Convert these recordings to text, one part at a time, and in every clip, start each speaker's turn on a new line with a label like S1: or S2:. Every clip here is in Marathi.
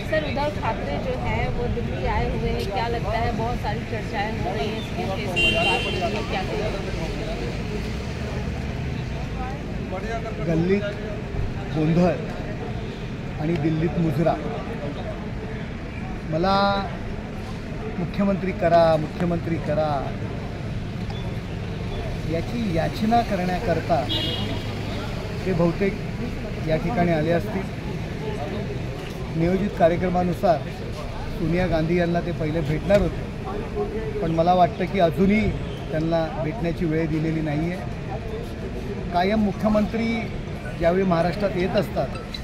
S1: सर उद्धव ठाकरे जो है वो दिल्ली आए हुए हैं, क्या लगता है बहुत सारी चर्चाएं हो रही हैं इसके केस की बात हो रही है, क्या
S2: गल्लीत गोंधळ आणि दिल्लीत मुजरा। मला मुख्यमंत्री करा याची याचना करण्याकरता ते बहुतेक या ठिकाणी आले असतील। नियोजित कार्यक्रमानुसार सोनिया गांधी यांना ते पहिले भेटणार होते, पण मला वाटतं की अजूनही त्यांना भेटण्याची वेळ दिलेली नाही आहे। कायम मुख्यमंत्री ज्यावेळी महाराष्ट्रात येत असतात,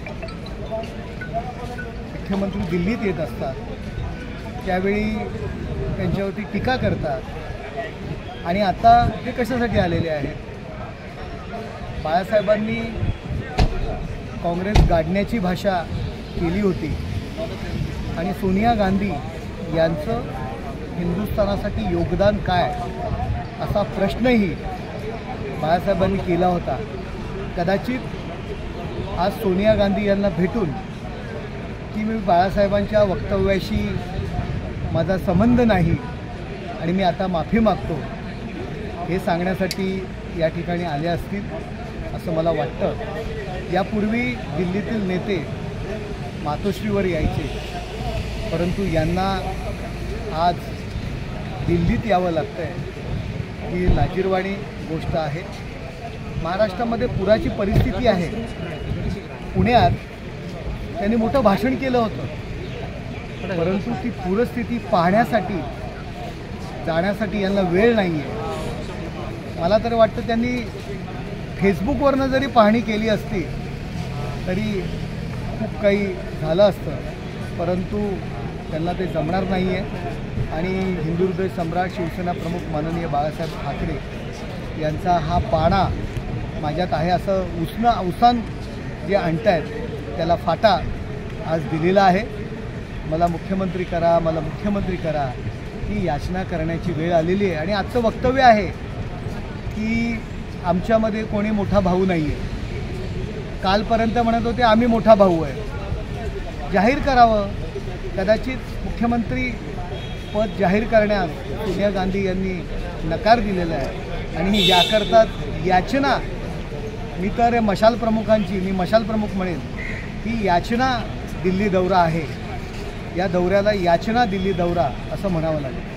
S2: मुख्यमंत्री दिल्लीत येत असतात, त्यावेळी त्यांच्यावरती टीका करतात। आणि आता ते कशासाठी आलेले आहेत? बाळासाहेबांनी काँग्रेस गाडण्याची भाषा केली होती आणि सोनिया गांधी यांचं हिंदुस्थानासाठी योगदान काय असा प्रश्नही बाळासाहेबांनी केला होता। कदाचित आज सोनिया गांधी यांना भेटून की मी बाळासाहेबांच्या वक्तव्याशी माझा संबंध नाही आणि मी आता माफी मागतो हे सांगण्यासाठी या ठिकाणी आले असतील असं मला वाटतं। यापूर्वी दिल्लीतील नेते मातोश्रीवर यायचे, परंतु यांना आज दिल्लीत यावं लागतंय ही लाजिरवाणी गोष्ट आहे। महाराष्ट्रामध्ये पुराची परिस्थिती आहे। पुण्यात त्यांनी मोठं भाषण केलं होतं, परंतु ती पूरस्थिती पाहण्यासाठी जाण्यासाठी यांना वेळ नाही आहे। मला तर वाटतं त्यांनी फेसबुकवरनं जरी पाहणी केली असती तरी खूप काही झालं असतं, परंतु त्यांना ते जमणार नाही आहे। आणि हिंदू हृदय सम्राट शिवसेना प्रमुख माननीय बाळासाहेब ठाकरे यांचा हा पाणा माझ्यात आहे असं उसान जे आणतायत त्याला फाटा आज दिलेला आहे। मला मुख्यमंत्री करा ही याचना करण्याची वेळ आलेली आहे। आणि आजचं वक्तव्य आहे की आमच्यामध्ये कोणी मोठा भाऊ नाही आहे। कालपर्यंत म्हणत होते आम्ही मोठा भाऊ आहे, जाहीर करावं। कदाचित मुख्यमंत्री पद जाहीर करण्यास सोनिया गांधी यांनी नकार दिलेला आहे आणि याकरता याचना मी मशाल प्रमुख म्हणेन ही याचना दिल्ली दौरा आहे। या दौऱ्याला याचना दिल्ली दौरा असं म्हणावं लागेल।